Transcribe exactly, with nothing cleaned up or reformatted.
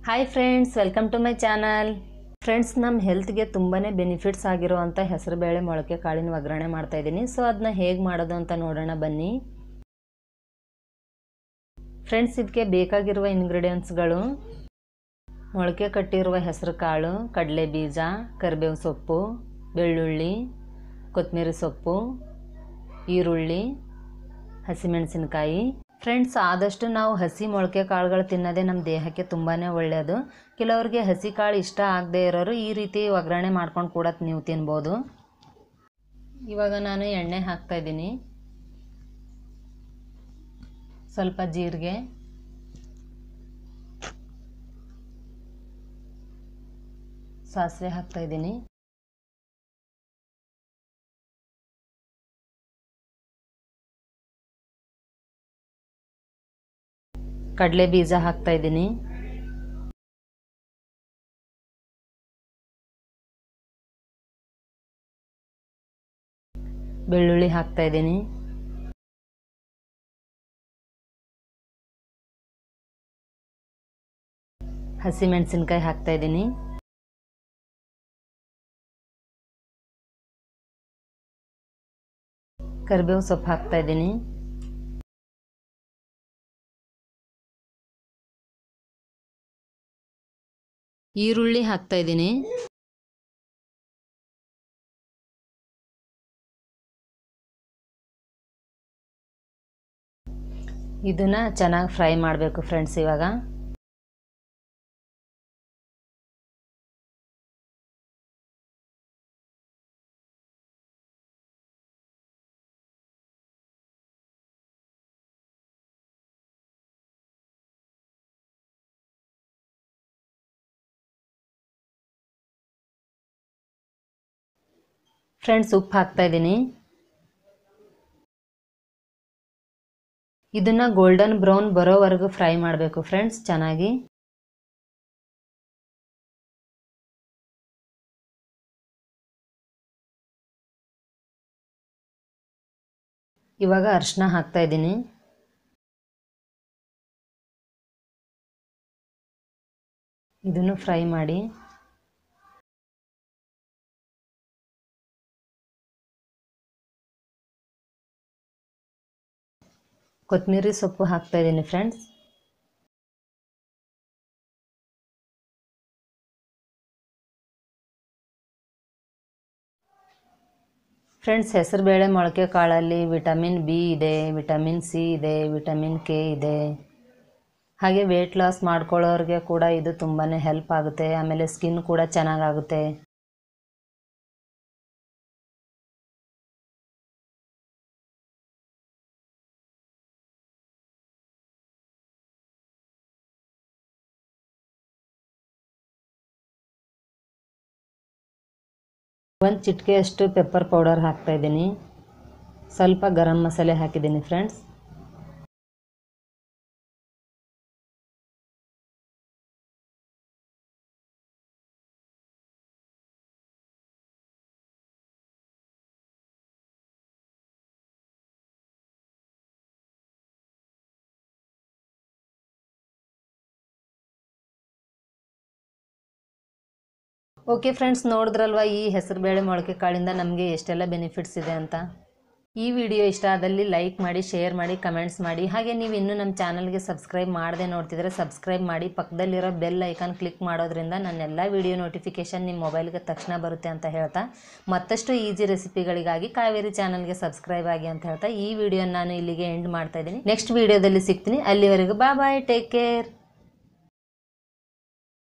Hi friends, welcome to my channel. Friends, ನಮ್ಮ ಹೆಲ್ತ್ಗೆ ತುಂಬಾ ಬೆನಿಫಿಟ್ಸ್ ಆಗಿರುವಂಥ ಹೆಸರುಬೇಳೆ ಮೊಳಕೆ ಕಾಳಿನ ಒಗ್ಗರಣೆ ಮಾಡ್ತಾ ಇದ್ದೀನಿ. ಸೊ ಅದನ್ನ ಹೇಗೆ ಮಾಡೋದು ಅಂತ ನೋಡೋಣ ಬನ್ನಿ. ಫ್ರೆಂಡ್ಸ್, ಇದಕ್ಕೆ ಬೇಕಾಗಿರುವ ಇಂಗ್ರೀಡಿಯೆಂಟ್ಸ್ಗಳು: ಮೊಳಕೆ ಕಟ್ಟಿರುವ ಹೆಸರು ಕಾಳು, ಕಡಲೆ ಬೀಜ, ಕರಿಬೇವು ಸೊಪ್ಪು, ಬೆಳ್ಳುಳ್ಳಿ, ಕೊತ್ತಂಬರಿ ಸೊಪ್ಪು, ಈರುಳ್ಳಿ, ಹಸಿಮೆಣಸಿನಕಾಯಿ. ಫ್ರೆಂಡ್ಸ್, ಆದಷ್ಟು ನಾವು ಹಸಿ ಮೊಳಕೆ ಕಾಳುಗಳು ತಿನ್ನೋದೇ ನಮ್ಮ ದೇಹಕ್ಕೆ ತುಂಬಾ ಒಳ್ಳೆಯದು. ಕೆಲವರಿಗೆ ಹಸಿ ಕಾಳು ಇಷ್ಟ ಆಗದೆ ಇರೋರು ಈ ರೀತಿ ಒಗ್ಗರಣೆ ಮಾಡ್ಕೊಂಡು ಕೂಡ ನೀವು ತಿನ್ಬೋದು. ಇವಾಗ ನಾನು ಎಣ್ಣೆ ಹಾಕ್ತಾ ಇದ್ದೀನಿ. ಸ್ವಲ್ಪ ಜೀರಿಗೆ, ಸಾಸಿವೆ ಹಾಕ್ತಾ ಇದ್ದೀನಿ, ಕಡಲೆ ಬೀಜ ಹಾಕ್ತಾ ಇದ್ದೀನಿ, ಬೆಳ್ಳುಳ್ಳಿ ಹಾಕ್ತಾ ಇದ್ದೀನಿ, ಹಸಿಮೆಣಸಿನಕಾಯಿ ಹಾಕ್ತಾ ಇದ್ದೀನಿ, ಕರಿಬೇವು ಸೊಪ್ಪು ಹಾಕ್ತಾ ಇದ್ದೀನಿ, ಈರುಳ್ಳಿ ಹಾಕ್ತಾ ಇದ್ದೀನಿ, ಇದನ್ನ ಚೆನ್ನಾಗಿ ಫ್ರೈ ಮಾಡಬೇಕು ಫ್ರೆಂಡ್ಸ್. ಇವಾಗ ಫ್ರೆಂಡ್ಸ್ ಉಪ್ಪು ಹಾಕ್ತಾ ಇದ್ದೀನಿ. ಇದನ್ನ ಗೋಲ್ಡನ್ ಬ್ರೌನ್ ಬರೋವರೆಗೂ ಫ್ರೈ ಮಾಡಬೇಕು ಫ್ರೆಂಡ್ಸ್ ಚೆನ್ನಾಗಿ. ಇವಾಗ ಅರಿಶಿನ ಹಾಕ್ತಾ ಇದ್ದೀನಿ, ಇದನ್ನು ಫ್ರೈ ಮಾಡಿ. ಕೊತ್ತಂಬರಿ ಸೊಪ್ಪು ಹಾಕ್ತಾ ಇದ್ದೀನಿ ಫ್ರೆಂಡ್ಸ್. ಫ್ರೆಂಡ್ಸ್, ಹೆಸರುಬೇಳೆ ಮೊಳಕೆ ಕಾಳಲ್ಲಿ ವಿಟಮಿನ್ ಬಿ ಇದೆ, ವಿಟಮಿನ್ ಸಿ ಇದೆ, ವಿಟಮಿನ್ ಕೆ ಇದೆ. ಹಾಗೆ ವೆಯ್ಟ್ ಲಾಸ್ ಮಾಡ್ಕೊಳ್ಳೋರಿಗೆ ಕೂಡ ಇದು ತುಂಬಾ ಹೆಲ್ಪ್ ಆಗುತ್ತೆ. ಆಮೇಲೆ ಸ್ಕಿನ್ ಕೂಡ ಚೆನ್ನಾಗಾಗುತ್ತೆ. ಒಂದು ಚಿಟಿಕೆಯಷ್ಟು ಪೆಪ್ಪರ್ ಪೌಡರ್ ಹಾಕ್ತಾ ಇದ್ದೀನಿ, ಸ್ವಲ್ಪ ಗರಂ ಮಸಾಲೆ ಹಾಕಿದ್ದೀನಿ ಫ್ರೆಂಡ್ಸ್. ಓಕೆ ಫ್ರೆಂಡ್ಸ್, ನೋಡಿದ್ರಲ್ವ ಈ ಹೆಸರುಬೇಳೆ ಮೊಳಕೆ ಕಾಳಿಂದ ನಮಗೆ ಎಷ್ಟೆಲ್ಲ ಬೆನಿಫಿಟ್ಸ್ ಇದೆ ಅಂತ. ಈ ವಿಡಿಯೋ ಇಷ್ಟ ಆದಲ್ಲಿ ಲೈಕ್ ಮಾಡಿ, ಶೇರ್ ಮಾಡಿ, ಕಮೆಂಟ್ಸ್ ಮಾಡಿ. ಹಾಗೆ ನೀವು ಇನ್ನೂ ನಮ್ಮ ಚಾನಲ್ಗೆ ಸಬ್ಸ್ಕ್ರೈಬ್ ಮಾಡದೆ ನೋಡ್ತಿದ್ರೆ ಸಬ್ಸ್ಕ್ರೈಬ್ ಮಾಡಿ. ಪಕ್ಕದಲ್ಲಿರೋ ಬೆಲ್ ಐಕಾನ್ ಕ್ಲಿಕ್ ಮಾಡೋದ್ರಿಂದ ನನ್ನೆಲ್ಲ ವಿಡಿಯೋ ನೋಟಿಫಿಕೇಷನ್ ನಿಮ್ಮ ಮೊಬೈಲ್ಗೆ ತಕ್ಷಣ ಬರುತ್ತೆ ಅಂತ ಹೇಳ್ತಾ, ಮತ್ತಷ್ಟು ಈಸಿ ರೆಸಿಪಿಗಳಿಗಾಗಿ ಕಾವೇರಿ ಚಾನಲ್ಗೆ ಸಬ್ಸ್ಕ್ರೈಬ್ ಆಗಿ ಅಂತ ಹೇಳ್ತಾ ಈ ವಿಡಿಯೋ ನಾನು ಇಲ್ಲಿಗೆ ಎಂಡ್ ಮಾಡ್ತಾ ಇದ್ದೀನಿ. ನೆಕ್ಸ್ಟ್ ವಿಡಿಯೋದಲ್ಲಿ ಸಿಗ್ತೀನಿ. ಅಲ್ಲಿವರೆಗೂ ಬಾಯ್ ಬಾಯ್, ಟೇಕ್ ಕೇರ್.